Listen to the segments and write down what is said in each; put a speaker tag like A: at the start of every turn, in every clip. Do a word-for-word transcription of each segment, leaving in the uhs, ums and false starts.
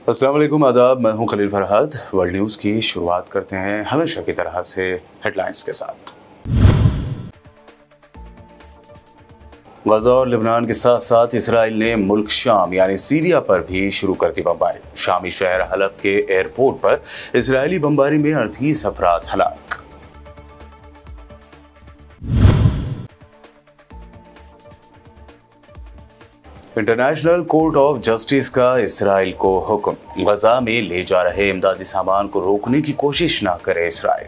A: अस्सलाम वालेकुम, आदाब। मैं हूं खलील फरहाद। वर्ल्ड न्यूज़ की शुरुआत करते हैं हमेशा की तरह से हेडलाइंस के साथ। गजा और लेबनान के साथ साथ इसराइल ने मुल्क शाम यानी सीरिया पर भी शुरू कर दी बमबारी। शामी शहर हलब के एयरपोर्ट पर इसराइली बमबारी में अड़तीस अफराद हलाक। इंटरनेशनल कोर्ट ऑफ जस्टिस का इसराइल को हुक्म, गजा में ले जा रहे इमदादी सामान को रोकने की कोशिश न करे इसराइल।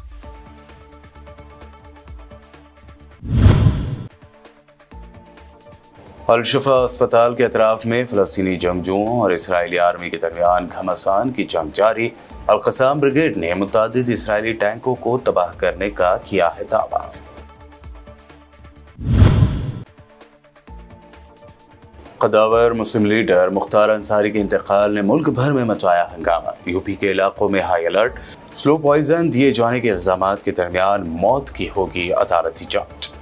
A: अल-शिफा अस्पताल के अतराफ में फलस्तीनी जंगजुओं और इसराइली आर्मी के दरमियान घमासान की जंग जारी। अल-क़स्साम ब्रिगेड ने मुतादिद इसराइली टैंकों को तबाह करने का किया है दावा। कदावर मुस्लिम लीडर मुख्तार अंसारी के इंतकाल ने मुल्क भर में मचाया हंगामा। यूपी के इलाकों में हाई अलर्ट। स्लो पॉइजन दिए जाने के इल्जामात के दरमियान मौत की होगी अदालती जांच।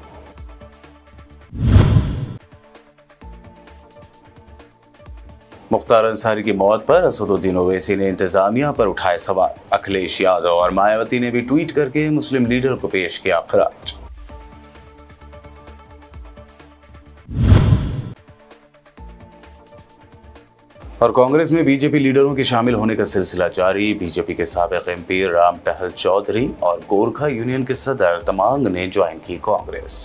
A: मुख्तार अंसारी की मौत पर असदुद्दीन ओवैसी ने इंतजामिया पर उठाए सवाल। अखिलेश यादव और मायावती ने भी ट्वीट करके मुस्लिम लीडर को पेश किया खराज। और कांग्रेस में बीजेपी लीडरों के शामिल होने का सिलसिला जारी। बीजेपी के साबिक एमपी राम टहल चौधरी और गोरखा यूनियन के सदर तमांग ने ज्वाइन की कांग्रेस।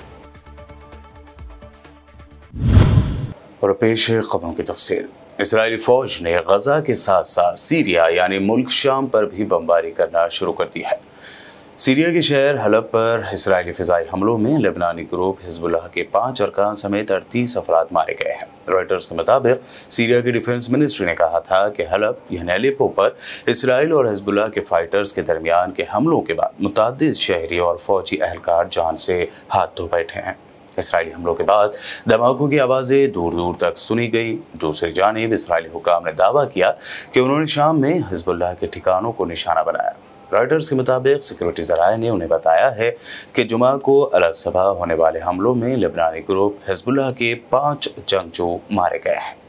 A: और पेश है खबरों की तफसील। इसराइली फौज ने गजा के साथ साथ सीरिया यानी मुल्क शाम पर भी बमबारी करना शुरू कर दी है। सीरिया के शहर हलब पर इसराइली फ़िज़ाई हमलों में लेबनानी ग्रुप हिजबुल्लाह के पाँच अरकान समेत अड़तीस अफराद मारे गए हैं। रॉयटर्स के मुताबिक सीरिया की डिफेंस मिनिस्ट्री ने कहा था कि हलब यानी अलेप्पो पर इसराइल और हिजबुल्लाह के फाइटर्स के दरमियान के हमलों के बाद मुतादिद शहरी और फौजी एहलकार जान से हाथ धो बैठे हैं। इसराइली हमलों के बाद धमाकों की आवाज़ें दूर दूर तक सुनी गई। दूसरी जानिब इसराइली हुकाम ने दावा किया कि उन्होंने शाम में हिजबुल्लाह के ठिकानों को निशाना बनाया। रॉयटर्स के मुताबिक सिक्योरिटी ज़राए ने उन्हें बताया है कि जुमा को अल-सबा होने वाले हमलों में लेबनानी ग्रुप हिजबुल्लाह के पाँच जंगजू मारे गए हैं।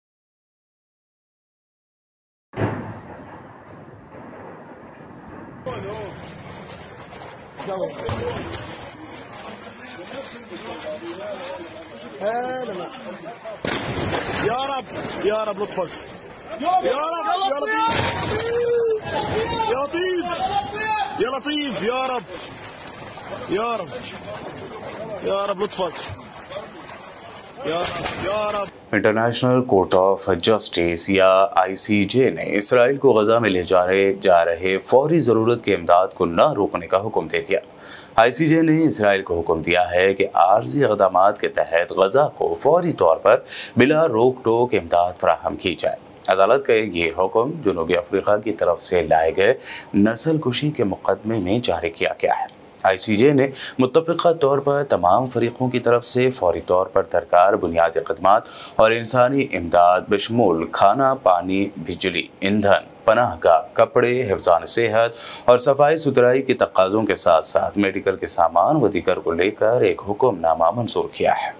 B: या रब या रब लुत्फक या रब या लतीफ या लतीफ या रब या रब या रब लुत्फक या या रब।
A: इंटरनेशनल कोर्ट ऑफ जस्टिस या आई सी जे ने इसराइल को गजा में ले जा रहे जा रहे फौरी ज़रूरत की इमदाद को न रोकने का हुक्म दे दिया। आई सी जे ने इसराइल को हुक्म दिया है कि आर्जी इक़दामात के तहत गजा को फौरी तौर पर बिला रोक टोक इमदाद फराहम की जाए। अदालत का ये हुक्म जनूबी अफ्रीका की तरफ से लाए गए नस्ल कुशी के मुकदमे में जारी किया गया है। आई सी जे ने मुत्तफ़िक़ा तौर पर तमाम फरीक़ों की तरफ से फौरी तौर पर दरकार बुनियादी ख़दमात और इंसानी इमदाद बशमूल खाना, पानी, बिजली, ईंधन, पनाहगाह, कपड़े, हिफ़्ज़ान सेहत और सफाई सुथराई के तकाज़ों के साथ साथ मेडिकल के सामान व दीगर को लेकर एक हुक्मनामा मंजूर किया है।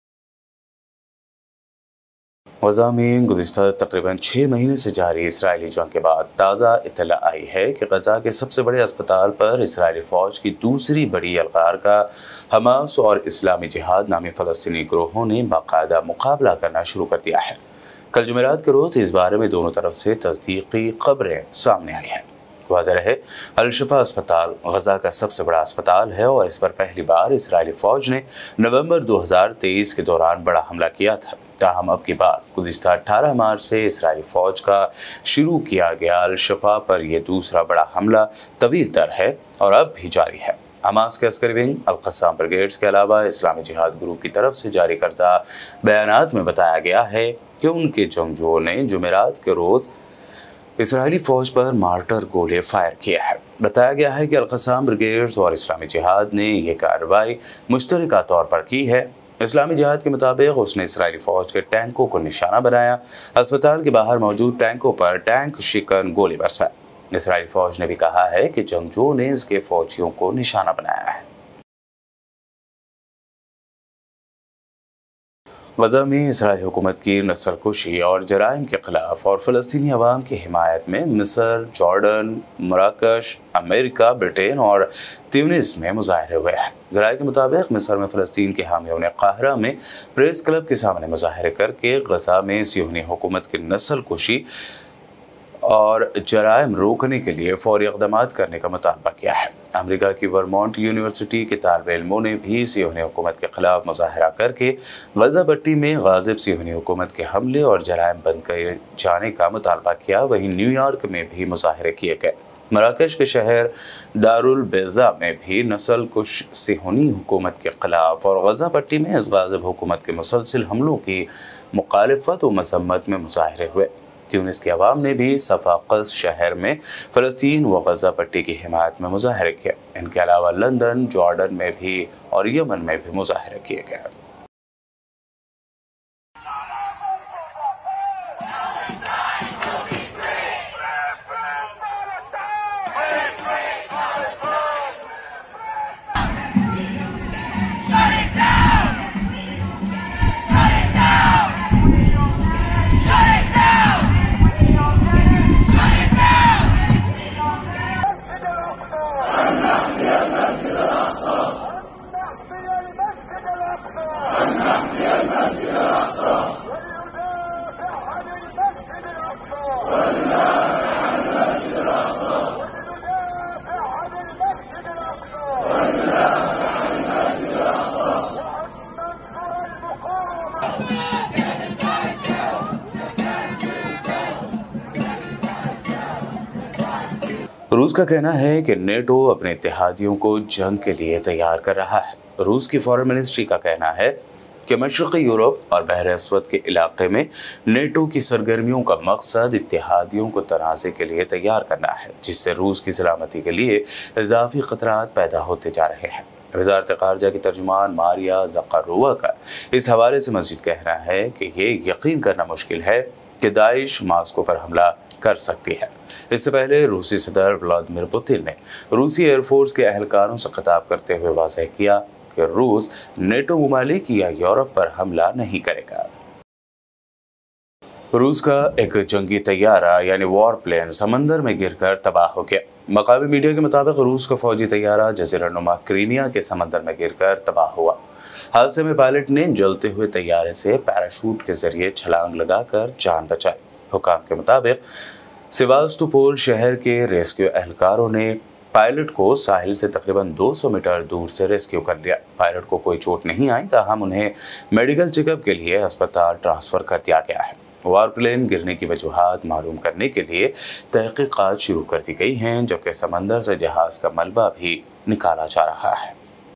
A: गजा में गुज़िश्ता तकरीबन छः महीने से जारी इसराइली जंग के बाद ताज़ा इत्तला आई है कि गजा के सबसे बड़े अस्पताल पर इसराइली फ़ौज की दूसरी बड़ी यलगार का हमास और इस्लामी जिहाद नामी फ़लस्तीनी ग्रोहों ने बाकायदा मुकाबला करना शुरू कर दिया है। कल जुमेरात के रोज़ इस बारे में दोनों तरफ से तस्दीकी खबरें सामने आई हैं। वाज़ेह रहे, अल-शिफा अस्पताल गजा का सबसे बड़ा अस्पताल है और इस पर पहली बार इसराइली फ़ौज ने नवंबर दो हज़ार तेईस के दौरान बड़ा हमला किया था। ताहम अब की बार गुज़िश्ता अठारह मार्च से इसराइली फ़ौज का शुरू किया गया अल-शिफा पर यह दूसरा बड़ा हमला तवील तर है और अब भी जारी है। हमास के अस्करी विंग अल-क़स्साम ब्रिगेड्स के अलावा इस्लामी जिहाद ग्रुप की तरफ से जारी करदा बयानात में बताया गया है कि उनके जंगजुओं ने जुमेरात के रोज़ इसराइली फ़ौज पर मार्टर गोले फायर किया है। बताया गया है कि अल-क़स्साम ब्रिगेड्स और इस्लामी जिहाद ने यह कार्रवाई मुश्तरका तौर पर की है। इस्लामी जिहाद के मुताबिक उसने इसराइली फ़ौज के टैंकों को निशाना बनाया। अस्पताल के बाहर मौजूद टैंकों पर टैंक शिकन गोली बरसाई। इसराइली फ़ौज ने भी कहा है कि जंगजुओं ने इसके फ़ौजियों को निशाना बनाया है। गजा में इसराइली हुकूमत की नस्लकुशी और जराइम के खिलाफ और फ़लस्तीनी अवाम की हिमायत में मिस्र, जॉर्डन, मराकश, अमेरिका, ब्रिटेन और ट्यूनिस में मुजाहरे हुए हैं। ज़राए के मुताबिक मिस्र में फ़लस्तीन के हामियों ने काहिरा में प्रेस क्लब के सामने मुजाहरे करके गजा में सियोनी हुकूमत की नस्लकुशी और जराइम रोकने के लिए फौरी इक़दाम करने का मुतालबा किया है। अमेरिका की वर्मोंट यूनिवर्सिटी के तालिब इल्मों ने भी सियोनी हुकूमत के खिलाफ मुजाहरा करके गजा पट्टी में गाज़िब सियोनी हुकूमत के हमले और जराइम बंद किए जाने का मुतालबा किया। वहीं न्यूयॉर्क में भी मुजाहरे किए गए। मराकश के शहर दारुल बेज़ा में भी नस्लकुश सियोनी हुकूमत के खिलाफ और गजा पट्टी में इस गाज़िब हुकूमत के मुसलसिल हमलों की मुखालिफत व मजम्मत में मुजाहरे हुए। ट्यूनिस के अवाम ने भी सफाकस शहर में फ़लस्तीन व गजा पट्टी की हिमायत में मुजाहरे किए। इनके अलावा लंदन, जॉर्डन में भी और यमन में भी मुजाहरे किए गए। रूस का कहना है कि नेटो अपने इत्तेहादियों को जंग के लिए तैयार कर रहा है। रूस की फॉरेन मिनिस्ट्री का कहना है कि मशरक़ी यूरोप और बहर अस्वद के इलाके में नेटो की सरगर्मियों का मकसद इत्तेहादियों को तनाज़े के लिए तैयार करना है, जिससे रूस की सलामती के लिए इजाफी खतरात पैदा होते जा रहे हैं। वज़ारत ख़ारिजा की तर्जुमान मारिया ज़कारोवा का इस हवाले से मज़ीद कहना है कि ये यकीन करना मुश्किल है कि दाइश मास्को पर हमला कर सकती है। इससे पहले रूसी सदर व्लादिमीर पुतिन ने रूसी एयरफोर्स के अहलकारों से खिताब करते हुए वाज़ेह किया कि रूस नेटो ममालिक या यूरोप पर हमला नहीं करेगा। रूस का एक जंगी तैयारा यानी वॉर प्लेन समंदर में गिरकर तबाह हो गया। मकामी मीडिया के मुताबिक रूस का फौजी तैयारा जज़ीरानुमा क्रीमिया के समंदर में गिरकर तबाह हुआ। हादसे में पायलट ने जलते हुए तैयारे से पैराशूट के जरिए छलांग लगाकर जान बचाई। हुकाम के मुताबिक सेवास्तोपोल शहर के रेस्क्यू एहलकारों ने पायलट को साहिल से तकरीबन दो सौ मीटर दूर से रेस्क्यू कर लिया। पायलट को कोई चोट नहीं आई, ताहम उन्हें मेडिकल चेकअप के लिए अस्पताल ट्रांसफ़र कर दिया गया है। वार प्लेन गिरने की वजूहात मालूम करने के लिए तहकीकात शुरू कर दी गई हैं, जबकि समंदर से जहाज़ का मलबा भी निकाला जा रहा है।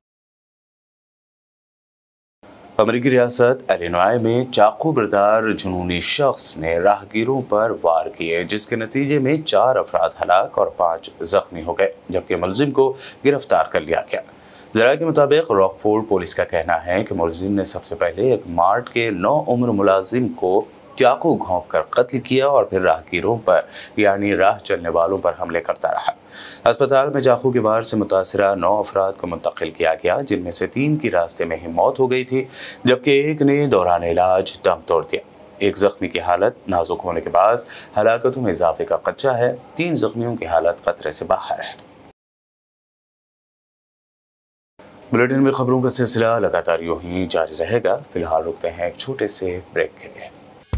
A: अमेरिकी रियासत इलिनॉय में चाकू बरदार जुनूनी शख्स ने राहगीरों पर वार किए, जिसके नतीजे में चार अफराद हलाक और पाँच जख्मी हो गए, जबकि मुलजिम को गिरफ्तार कर लिया गया। ज़राए के मुताबिक रॉकफोर्ड पुलिस का कहना है कि मुलजिम ने सबसे पहले एक मार्ट के नौ उम्र मुलाजिम को चाकू घोंप कर कत्ल किया और फिर राहगीरों पर यानी राह चलने वालों पर हमले करता रहा। अस्पताल में चाकू के वार से मुतासरा नौ अफराद को मुंतकिल किया गया, जिनमें से तीन की रास्ते में ही मौत हो गई थी, जबकि एक ने दौरान इलाज दम तोड़ दिया। एक जख्मी की हालत नाजुक होने के बाद हलाकतों में इजाफे का खदशा है। तीन जख्मियों की हालत खतरे से बाहर है। बुलेटिन में खबरों का सिलसिला लगातार यूं ही जारी रहेगा। फिलहाल रुकते हैं एक छोटे से ब्रेक के लिए।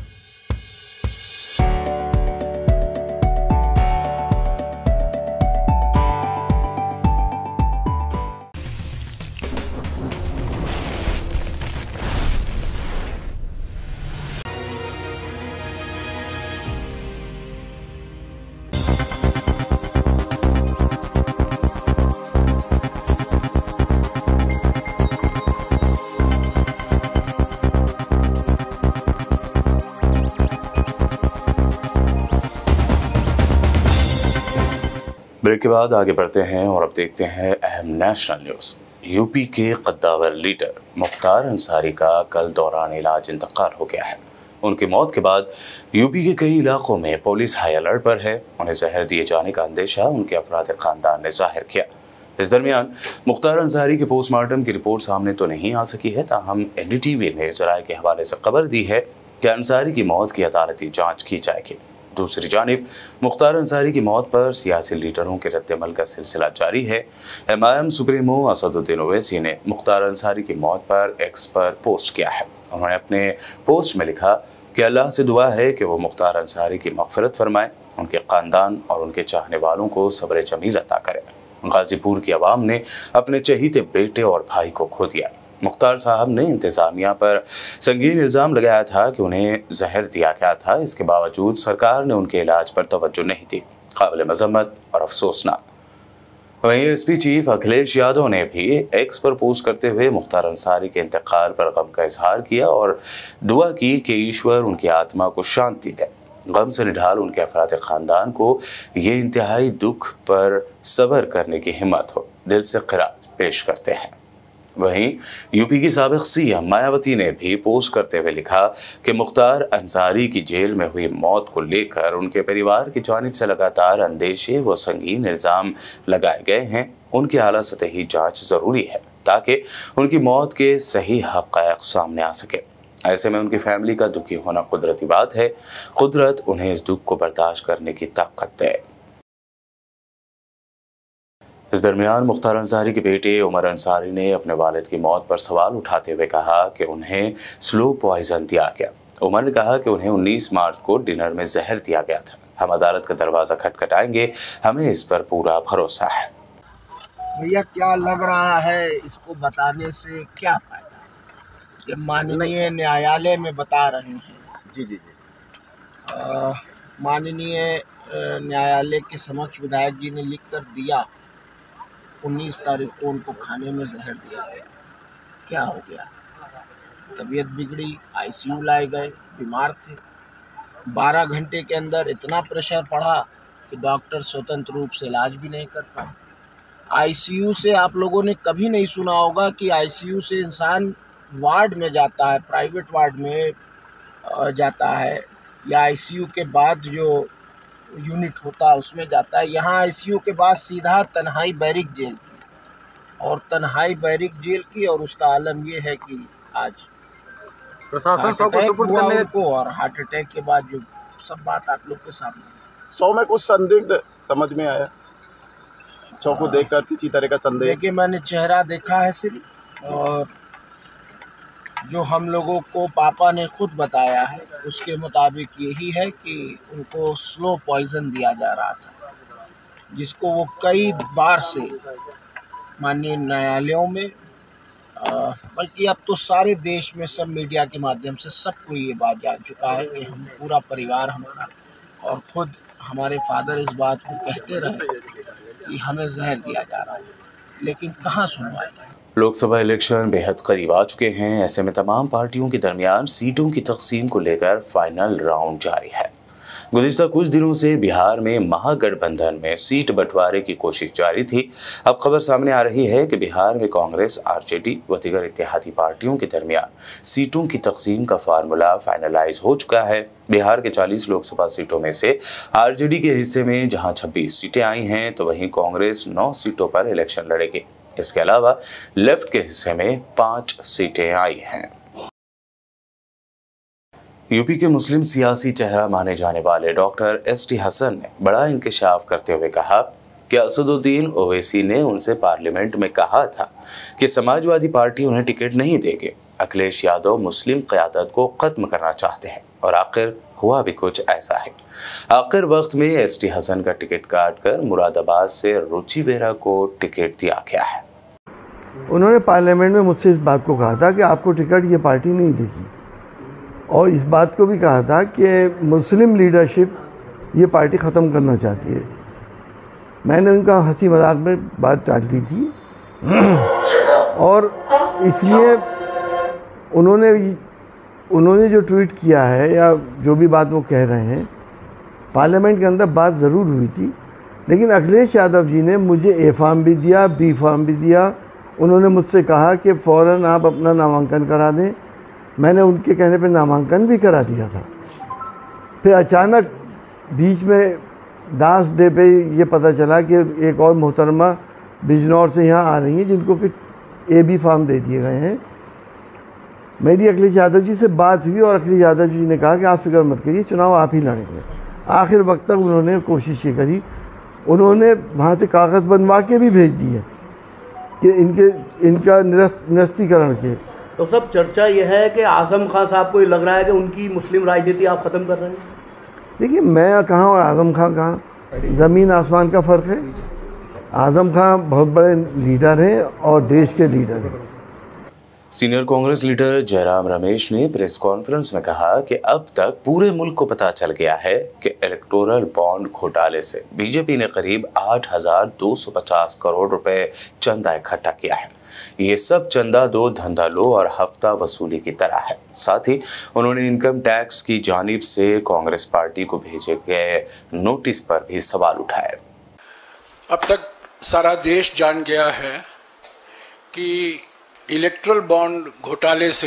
A: ब्रेक के बाद आगे बढ़ते हैं और अब देखते हैं अहम नेशनल न्यूज़। यूपी के कद्दावर लीडर मुख्तार अंसारी का कल दौरान इलाज इंतकाल हो गया है। उनकी मौत के बाद यूपी के कई इलाकों में पुलिस हाई अलर्ट पर है। उन्हें जहर दिए जाने का अंदेशा उनके अफराद खानदान ने जाहिर किया। इस दरमियान मुख्तार अंसारी के पोस्टमार्टम की रिपोर्ट सामने तो नहीं आ सकी है, ताहम एन डी टी वी ने ज़राए के हवाले से खबर दी है कि अंसारी की मौत की अदालती जाँच की जाएगी। दूसरी जानिब मुख्तार अंसारी की मौत पर सियासी लीडरों के रद्दअमल का सिलसिला जारी है। M I M supremo Asaduddin Owaisi ने मुख्तार अंसारी की मौत पर एक्स पर पोस्ट किया है। उन्होंने अपने पोस्ट में लिखा कि अल्लाह से दुआ है कि वो मुख्तार अंसारी की मग़फ़िरत फरमाए, उनके ख़ानदान और उनके चाहने वालों को सब्र जमील अता करे। गाज़ीपुर की आवाम ने अपने चहीते बेटे और भाई को खो दिया। मुख्तार साहब ने इंतज़ामिया पर संगीन इल्ज़ाम लगाया था कि उन्हें जहर दिया गया था। इसके बावजूद सरकार ने उनके इलाज पर तवज्जो नहीं दी। काबिल मज़म्मत और अफसोसनाक। वहीं S P chief Akhilesh Yadav ने भी एक्स पर पोस्ट करते हुए मुख्तार अंसारी के इंतकाल पर गम का इजहार किया और दुआ की कि ईश्वर उनकी आत्मा को शांति दे। गम से निढाल उनके अफराद ख़ानदान को ये इंतहाई दुख पर सब्र करने की हिम्मत हो, दिल से क़िरात पेश करते हैं। वहीं यूपी की साबिक़ सी एम मायावती ने भी पोस्ट करते हुए लिखा कि मुख्तार अंसारी की जेल में हुई मौत को लेकर उनके परिवार की जानिब से लगातार अंदेशे व संगीन इल्ज़ाम लगाए गए हैं। उनकी आला सतही जाँच ज़रूरी है ताकि उनकी मौत के सही हक़ाइक़ सामने आ सके। ऐसे में उनकी फैमिली का दुखी होना कुदरती बात है। कुदरत उन्हें इस दुख को बर्दाश्त करने की ताकत दे। इस दरमियान मुख्तार अंसारी के बेटे उमर अंसारी ने अपने वालिद की मौत पर सवाल उठाते हुए कहा कि उन्हें स्लो पॉइजन दिया गया। उमर ने कहा कि उन्हें उन्नीस मार्च को डिनर में जहर दिया गया था। हम अदालत का दरवाज़ा खटखटाएंगे, हमें इस पर पूरा भरोसा है।
C: भैया क्या लग रहा है, इसको बताने से क्या फायदा? ये माननीय न्यायालय में बता रहे हैं।
B: जी जी जी
C: माननीय न्यायालय के समक्ष विधायक जी ने लिख कर दिया, उन्नीस तारीख को उनको खाने में जहर दिया गया। क्या हो गया? तबीयत बिगड़ी, आई सी यू लाए गए, बीमार थे। बारह घंटे के अंदर इतना प्रेशर पड़ा कि डॉक्टर स्वतंत्र रूप से इलाज भी नहीं कर पाए। आई सी यू से आप लोगों ने कभी नहीं सुना होगा कि आई सी यू से इंसान वार्ड में जाता है, प्राइवेट वार्ड में जाता है, या आई सी यू के बाद जो यूनिट होता है उसमें जाता है। यहाँ आई सी यू के बाद सीधा तन्हाई बैरिक जेल की, और तन्हाई बैरिक जेल की, और उसका आलम ये है कि आज
B: प्रशासन सौ को सुपुर्द करने
C: को, और हार्ट अटैक के बाद जो सब बात आप लोग के सामने।
B: सौ में कुछ संदिग्ध समझ में आया, सौ को देखकर किसी तरह का संदेह?
C: देखिए, मैंने चेहरा देखा है सिर्फ, और जो हम लोगों को पापा ने खुद बताया है उसके मुताबिक यही है कि उनको स्लो पॉइजन दिया जा रहा था, जिसको वो कई बार से माननीय न्यायालयों में, बल्कि अब तो सारे देश में सब मीडिया के माध्यम से सबको ये बात जान चुका है कि हम पूरा परिवार हमारा और खुद हमारे फादर इस बात को कहते रहे कि हमें जहर दिया जा रहा है, लेकिन कहाँ सुनवाई।
A: लोकसभा इलेक्शन बेहद करीब आ चुके हैं। ऐसे में तमाम पार्टियों के दरमियान सीटों की तकसीम को लेकर फाइनल राउंड जारी है। गुज़िश्ता कुछ दिनों से बिहार में महागठबंधन में सीट बंटवारे की कोशिश जारी थी। अब खबर सामने आ रही है कि बिहार में कांग्रेस, आर जे डी व दीगर इत्तेहादी पार्टियों के दरमियान सीटों की तकसीम का फार्मूला फाइनलाइज हो चुका है। बिहार के चालीस लोकसभा सीटों में से आर जे डी के हिस्से में जहां छब्बीस सीटें आई हैं, तो वहीं कांग्रेस नौ सीटों पर इलेक्शन लड़ेगी। इसके अलावा लेफ्ट के हिस्से में पांच सीटें आई हैं। यूपी के मुस्लिम सियासी चेहरा माने जाने वाले डॉक्टर एस टी हसन ने बड़ा इंकशाफ करते हुए कहा कि असदुद्दीन ओवैसी ने उनसे पार्लियामेंट में कहा था कि समाजवादी पार्टी उन्हें टिकट नहीं देगी। अखिलेश यादव मुस्लिम क़यादत को ख़त्म करना चाहते हैं, और आखिर हुआ भी कुछ ऐसा है। आखिर वक्त में एस टी हसन का टिकट काटकर मुरादाबाद से रुचि वेरा को टिकट दिया गया है।
D: उन्होंने पार्लियामेंट में मुझसे इस बात को कहा था कि आपको टिकट ये पार्टी नहीं देगी, और इस बात को भी कहा था कि मुस्लिम लीडरशिप ये पार्टी ख़त्म करना चाहती है। मैंने उनका हंसी मजाक में बात टाल दी थी, और इसलिए उन्होंने उन्होंने जो ट्वीट किया है या जो भी बात वो कह रहे हैं, पार्लियामेंट के अंदर बात ज़रूर हुई थी, लेकिन अखिलेश यादव जी ने मुझे ए फॉर्म भी दिया, बी फॉर्म भी दिया। उन्होंने मुझसे कहा कि फ़ौरन आप अपना नामांकन करा दें। मैंने उनके कहने पे नामांकन भी करा दिया था। फिर अचानक बीच में डांस डे पे ये पता चला कि एक और मोहतरमा बिजनौर से यहाँ आ रही हैं, जिनको कि ए बी फार्म दे दिए गए हैं। मेरी अखिलेश यादव जी से बात हुई और अखिलेश यादव जी ने कहा कि आप फिक्र मत करिए, चुनाव आप ही लड़ेंगे। आखिर वक्त तक उन्होंने कोशिश ये करी, उन्होंने वहाँ से कागज़ बनवा के भी भेज दिए कि इनके इनका निरस्त निरस्तीकरण के।
E: तो सब चर्चा यह है कि आजम खान साहब को ये लग रहा है कि उनकी मुस्लिम राजनीति आप ख़त्म कर रहे हैं।
D: देखिए, मैं कहाँ और आजम खान कहाँ, ज़मीन आसमान का फ़र्क है। आजम खान बहुत बड़े लीडर हैं और देश के लीडर हैं।
A: सीनियर कांग्रेस लीडर जयराम रमेश ने प्रेस कॉन्फ्रेंस में कहा कि अब तक पूरे मुल्क को पता चल गया है कि इलेक्टोरल बॉन्ड घोटाले से बीजेपी ने करीब आठ हजार दो सौ पचास करोड़ रुपए चंदा इकट्ठा किया है। ये सब चंदा दो, धंधा लो और हफ्ता वसूली की तरह है। साथ ही उन्होंने इनकम टैक्स की जानिब से कांग्रेस पार्टी को भेजे गए नोटिस पर भी सवाल उठाए।
F: अब तक सारा देश जान गया है कि इलेक्ट्रल बॉन्ड घोटाले से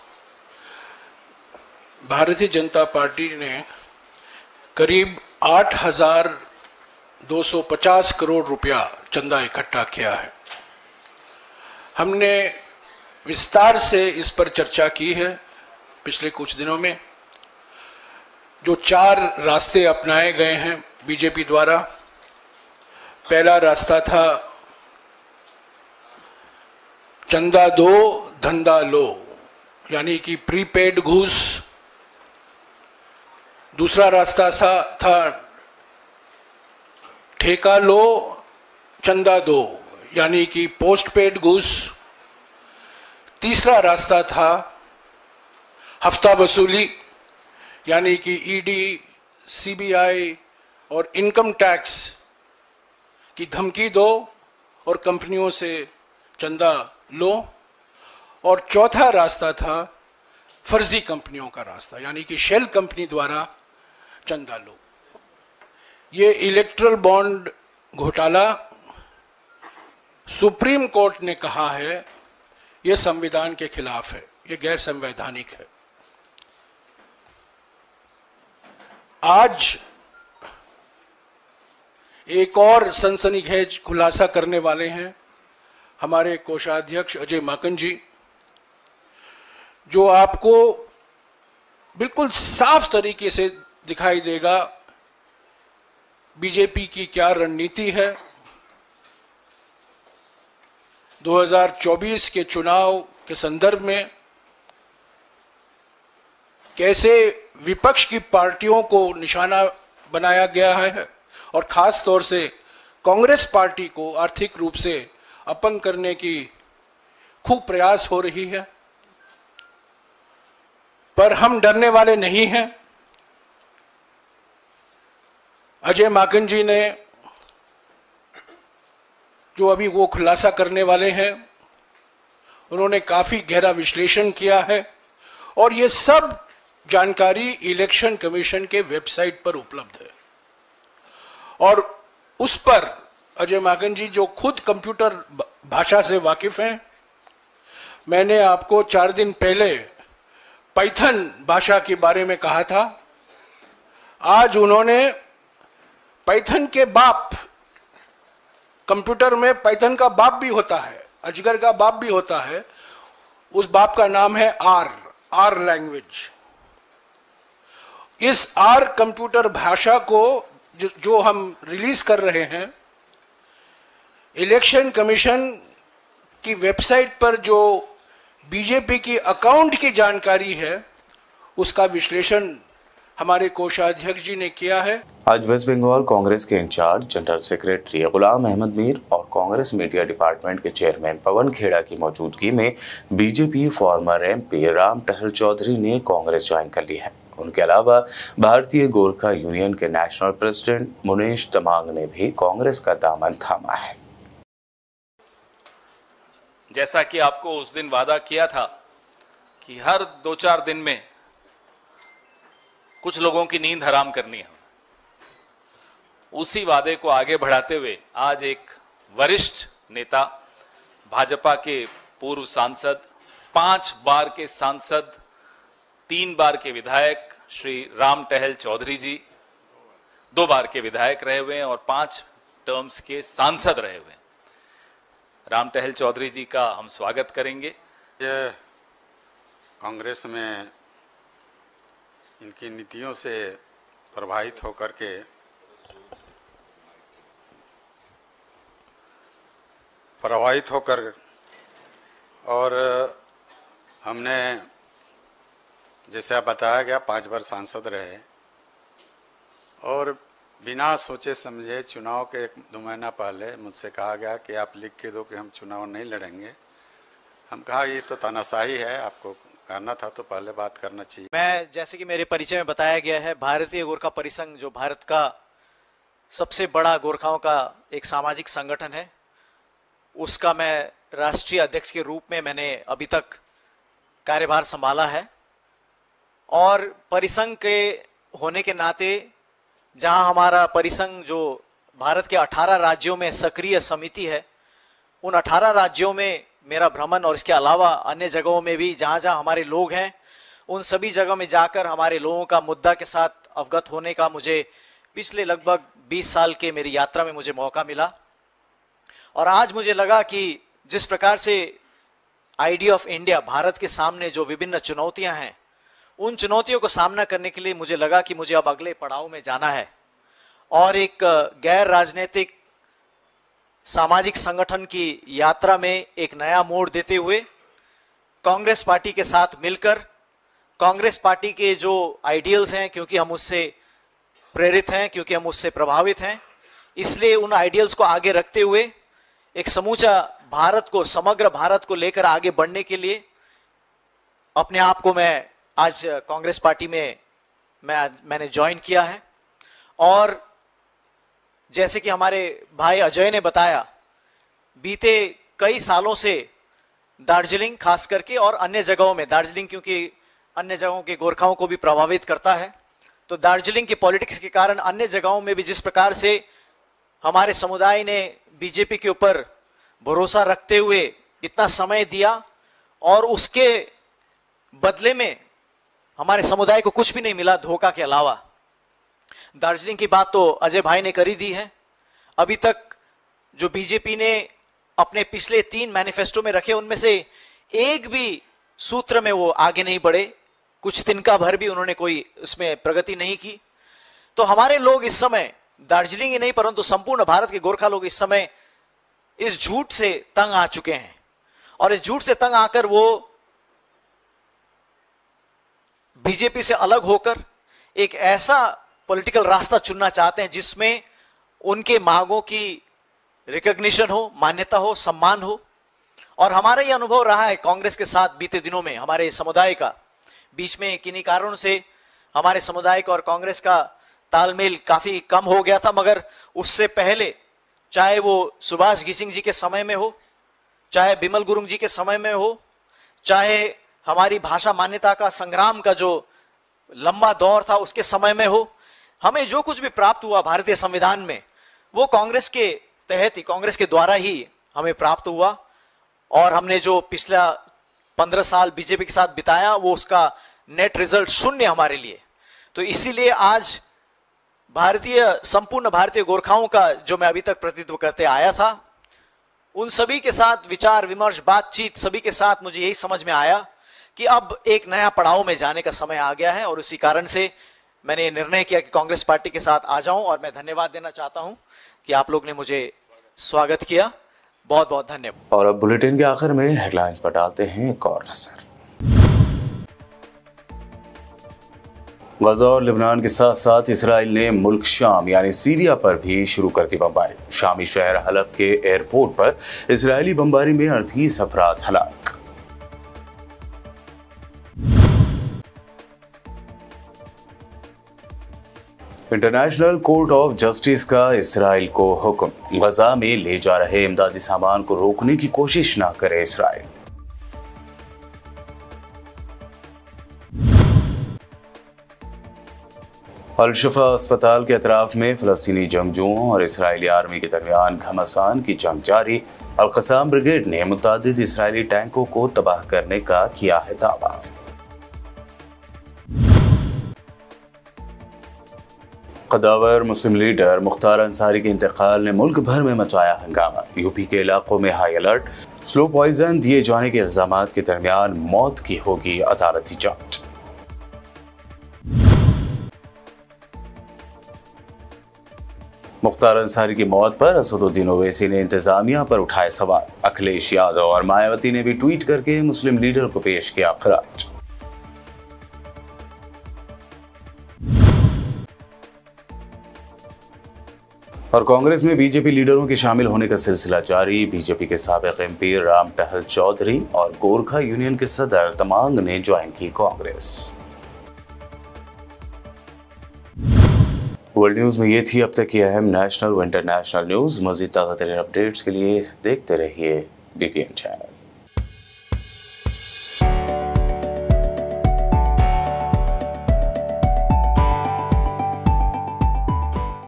F: भारतीय जनता पार्टी ने करीब आठ हजार दो सौ पचास करोड़ रुपया चंदा इकट्ठा किया है। हमने विस्तार से इस पर चर्चा की है पिछले कुछ दिनों में। जो चार रास्ते अपनाए गए हैं बीजेपी द्वारा, पहला रास्ता था चंदा दो धंधा लो, यानी कि प्रीपेड घूस। दूसरा रास्ता सा था ठेका लो चंदा दो, यानी कि पोस्ट पेड घूस। तीसरा रास्ता था हफ्ता वसूली, यानी कि ईडी, सीबीआई और इनकम टैक्स की धमकी दो और कंपनियों से चंदा लो। और चौथा रास्ता था फर्जी कंपनियों का रास्ता, यानी कि शेल कंपनी द्वारा चंदा लो। ये इलेक्ट्रल बॉन्ड घोटाला सुप्रीम कोर्ट ने कहा है ये संविधान के खिलाफ है, ये गैर संवैधानिक है। आज एक और सनसनीखेज खुलासा करने वाले हैं हमारे कोषाध्यक्ष अजय माकन जी, जो आपको बिल्कुल साफ तरीके से दिखाई देगा बीजेपी की क्या रणनीति है। दो हज़ार चौबीस के चुनाव के संदर्भ में कैसे विपक्ष की पार्टियों को निशाना बनाया गया है और खास तौर से कांग्रेस पार्टी को आर्थिक रूप से अपंग करने की खूब प्रयास हो रही है। पर हम डरने वाले नहीं हैं। अजय माकन जी ने जो अभी वो खुलासा करने वाले हैं, उन्होंने काफी गहरा विश्लेषण किया है और ये सब जानकारी इलेक्शन कमीशन के वेबसाइट पर उपलब्ध है। और उस पर अजय माकन जी जो खुद कंप्यूटर भाषा से वाकिफ हैं, मैंने आपको चार दिन पहले पाइथन भाषा के बारे में कहा था। आज उन्होंने पाइथन के बाप, कंप्यूटर में पाइथन का बाप भी होता है, अजगर का बाप भी होता है, उस बाप का नाम है आर, आर लैंग्वेज। इस आर कंप्यूटर भाषा को जो, जो हम रिलीज कर रहे हैं, इलेक्शन कमीशन की वेबसाइट पर जो बीजेपी की अकाउंट की जानकारी है, उसका विश्लेषण हमारे कोषाध्यक्ष जी ने किया है।
A: आज वेस्ट बंगाल कांग्रेस के in-charge general secretary Ghulam Ahmad Mir और कांग्रेस मीडिया डिपार्टमेंट के चेयरमैन पवन खेड़ा की मौजूदगी में बीजेपी फॉर्मर एमपी राम टहल चौधरी ने कांग्रेस ज्वाइन कर ली है। उनके अलावा भारतीय गोरखा यूनियन के नेशनल प्रेसिडेंट मुनीश तमांग ने भी कांग्रेस का दामन थामा है।
G: जैसा कि आपको उस दिन वादा किया था कि हर दो चार दिन में कुछ लोगों की नींद हराम करनी है, उसी वादे को आगे बढ़ाते हुए आज एक वरिष्ठ नेता, भाजपा के पूर्व सांसद, पांच बार के सांसद, तीन बार के विधायक श्री राम टहल चौधरी जी, दो बार के विधायक रहे हुए हैं और पांच टर्म्स के सांसद रहे हुए हैं। राम टहल चौधरी जी का हम स्वागत करेंगे।
H: ये कांग्रेस में इनकी नीतियों से प्रभावित होकर के प्रभावित होकर और हमने जैसे आप बताया गया पाँच बार सांसद रहे और बिना सोचे समझे चुनाव के एक दो महीना पहले मुझसे कहा गया कि आप लिख के दो कि हम चुनाव नहीं लड़ेंगे। हम कहा ये तो तानाशाही है, आपको करना था तो पहले बात करना चाहिए।
I: मैं जैसे कि मेरे परिचय में बताया गया है, भारतीय गोरखा परिसंघ जो भारत का सबसे बड़ा गोरखाओं का एक सामाजिक संगठन है, उसका मैं राष्ट्रीय अध्यक्ष के रूप में मैंने अभी तक कार्यभार संभाला है। और परिसंघ के होने के नाते जहां हमारा परिसंघ जो भारत के अठारह राज्यों में सक्रिय समिति है, उन अठारह राज्यों में मेरा भ्रमण और इसके अलावा अन्य जगहों में भी जहां जहां हमारे लोग हैं, उन सभी जगहों में जाकर हमारे लोगों का मुद्दा के साथ अवगत होने का मुझे पिछले लगभग बीस साल के मेरी यात्रा में मुझे मौका मिला। और आज मुझे लगा कि जिस प्रकार से आइडिया ऑफ इंडिया, भारत के सामने जो विभिन्न चुनौतियां हैं, उन चुनौतियों को सामना करने के लिए मुझे लगा कि मुझे अब अगले पड़ाव में जाना है और एक गैर राजनीतिक सामाजिक संगठन की यात्रा में एक नया मोड़ देते हुए कांग्रेस पार्टी के साथ मिलकर, कांग्रेस पार्टी के जो आइडियल्स हैं, क्योंकि हम उससे प्रेरित हैं, क्योंकि हम उससे प्रभावित हैं, इसलिए उन आइडियल्स को आगे रखते हुए एक समूचा भारत को, समग्र भारत को लेकर आगे बढ़ने के लिए अपने आप को मैं आज कांग्रेस पार्टी में मैं मैंने ज्वाइन किया है। और जैसे कि हमारे भाई अजय ने बताया, बीते कई सालों से दार्जिलिंग खास करके और अन्य जगहों में, दार्जिलिंग क्योंकि अन्य जगहों के गोरखाओं को भी प्रभावित करता है, तो दार्जिलिंग की पॉलिटिक्स के कारण अन्य जगहों में भी जिस प्रकार से हमारे समुदाय ने बीजेपी के ऊपर भरोसा रखते हुए इतना समय दिया और उसके बदले में हमारे समुदाय को कुछ भी नहीं मिला धोखा के अलावा। दार्जिलिंग की बात तो अजय भाई ने करी दी है। अभी तक जो बीजेपी ने अपने पिछले तीन मैनिफेस्टो में रखे, उनमें से एक भी सूत्र में वो आगे नहीं बढ़े, कुछ तिनका भर भी उन्होंने कोई उसमें प्रगति नहीं की। तो हमारे लोग इस समय, दार्जिलिंग ही नहीं परंतु संपूर्ण भारत के गोरखा लोग इस समय इस झूठ से तंग आ चुके हैं और इस झूठ से तंग आकर वो बीजेपी से अलग होकर एक ऐसा पॉलिटिकल रास्ता चुनना चाहते हैं जिसमें उनके मांगों की रिकॉग्निशन हो, मान्यता हो, सम्मान हो। और हमारा यह अनुभव रहा है कांग्रेस के साथ बीते दिनों में, हमारे समुदाय का बीच में किन्हीं कारणों से हमारे समुदाय का और कांग्रेस का तालमेल काफी कम हो गया था, मगर उससे पहले चाहे वो सुभाष घिसिंग जी के समय में हो, चाहे बिमल गुरुंग जी के समय में हो, चाहे हमारी भाषा मान्यता का संग्राम का जो लंबा दौर था उसके समय में हो, हमें जो कुछ भी प्राप्त हुआ भारतीय संविधान में वो कांग्रेस के तहत ही, कांग्रेस के द्वारा ही हमें प्राप्त हुआ। और हमने जो पिछला पंद्रह साल बीजेपी के साथ बिताया वो उसका नेट रिजल्ट शून्य हमारे लिए। तो इसीलिए आज भारतीय, संपूर्ण भारतीय गोरखाओं का जो मैं अभी तक प्रतिनिधित्व करते आया था, उन सभी के साथ विचार विमर्श, बातचीत, सभी के साथ मुझे यही समझ में आया कि अब एक नया पड़ाव में जाने का समय आ गया है। और उसी कारण से मैंने निर्णय किया कि कांग्रेस पार्टी के साथ आ जाऊं। और मैं धन्यवाद देना चाहता हूं कि आप लोग ने मुझे स्वागत किया। बहुत बहुत धन्यवाद।
A: और अब बुलेटिन के आखिर में हेडलाइंस पर डालते हैं एक और नजर। गजा और लेबनान के साथ साथ इसराइल ने मुल्क शाम यानी सीरिया पर भी शुरू कर दी बमबारी। शामी शहर हलब के एयरपोर्ट पर इसराइली बमबारी में अड़तीस अफराद हलाक। इंटरनेशनल कोर्ट ऑफ जस्टिस का इसराइल को हुक्म, गजा में ले जा रहे इमदादी सामान को रोकने की कोशिश न करे इसराइल। अल-शिफा अस्पताल के अतराफ में फलस्तीनी जंगजुओं और इसराइली आर्मी के दरमियान घमासान की जंग जारी। अल-क़साम ब्रिगेड ने मुतादिद इसराइली टैंकों को तबाह करने का किया है दावा। कदावर मुस्लिम लीडर मुख्तार अंसारी के इंतकाल ने मुल्क भर में मचाया हंगामा। यूपी के इलाकों में हाई अलर्ट। स्लो पॉइजन दिए जाने के इल्जाम के दरमियान मौत की होगी अदालती जांच। मुख्तार अंसारी की मौत पर असदुद्दीन ओवैसी ने इंतजामिया पर उठाए सवाल। अखिलेश यादव और मायावती ने भी ट्वीट करके मुस्लिम लीडर को पेश किया खराज। और कांग्रेस में बीजेपी लीडरों के शामिल होने का सिलसिला जारी। बीजेपी के साबिक एमपी राम टहल चौधरी और गोरखा यूनियन के सदर तमांग ने ज्वाइन की कांग्रेस। वर्ल्ड न्यूज में ये थी अब तक की अहम नेशनल व इंटरनेशनल न्यूज। मज़ीद ताज़ा तरीन अपडेट्स के लिए देखते रहिए बीपीएन चैनल।